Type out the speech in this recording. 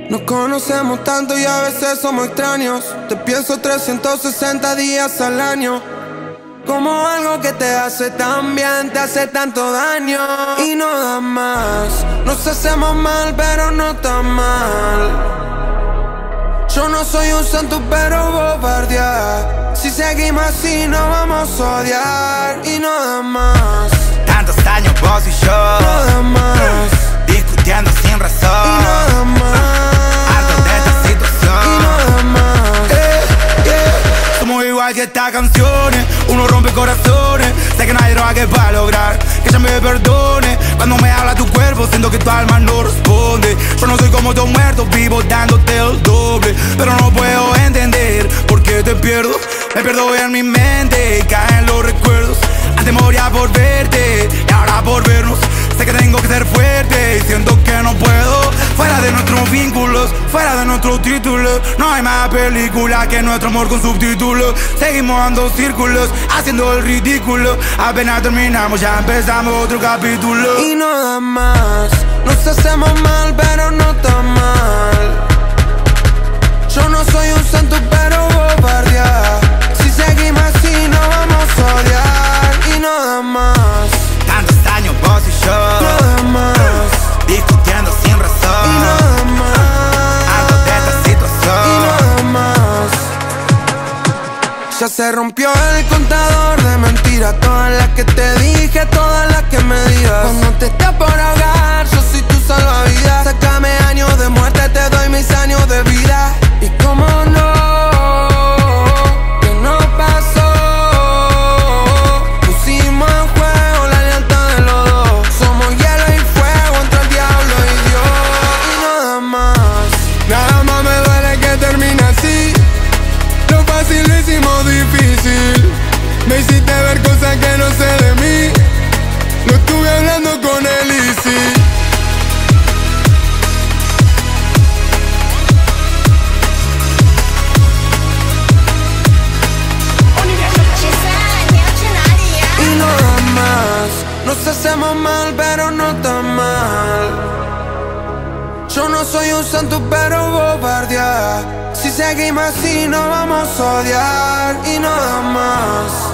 Nos conocemos tanto y a veces somos extraños. Te pienso 360 días al año, como algo que te hace tan bien, te hace tanto daño y no da más. Nos hacemos mal pero no tan mal. Yo no soy un santo pero bobardear. Si seguimos así nos vamos a odiar y no da más. Tantos años vos y yo, no da más. Discutiendo sin razón y no da más. Harto de esta situación y no da más. Somos igual que estas canciones, uno rompe corazones. Sé que no hay droga que para lograr que ella me perdone. Cuando me habla tu cuerpo siento que tu alma no responde. Yo no soy como tu muerto, vivo dándote el doble. Pero no puedo entender por qué te pierdo. Me pierdo en mi mente y caen los recuerdos. Antes moría por verte y ahora por vernos. Sé que tengo que ser fuerte y siento que no puedo. Fuera de nuestros vínculos, fuera de nuestros títulos, no hay más película que nuestro amor con subtítulos. Seguimos dando círculos, haciendo el ridículo. Apenas terminamos, ya empezamos otro capítulo. Y no da más. Nos hacemos mal pero no tan mal. Yo no soy un santo pero bobardear. Si seguimos así nos vamos a odiar y no da más. Tantos años vos y yo, no da más. Discutiendo sin razón y no da más. Harto de esta situación y no da más. Ya se rompió el contador de mentiras. Todas las que te dije, todas las que me digas. Cuando te esté por ahogar, yo soy tu salvavidas. Sácame años de muerte, te doy mis años de vida. Y cómo no, que no pasó. Pusimos en juego la lealtad de los dos. Somos hielo y fuego entre el diablo y Dios. Y no da más. Nada más me duele que termine así. Lo fácil lo hicimos difícil. Me hiciste ver cosas que no sé de mí. Lo estuve hablando con él y sí. Y no da más. Nos hacemos mal pero no tan mal. Yo no soy un santo pero bobardear. Si seguimos así nos vamos a odiar y no da más.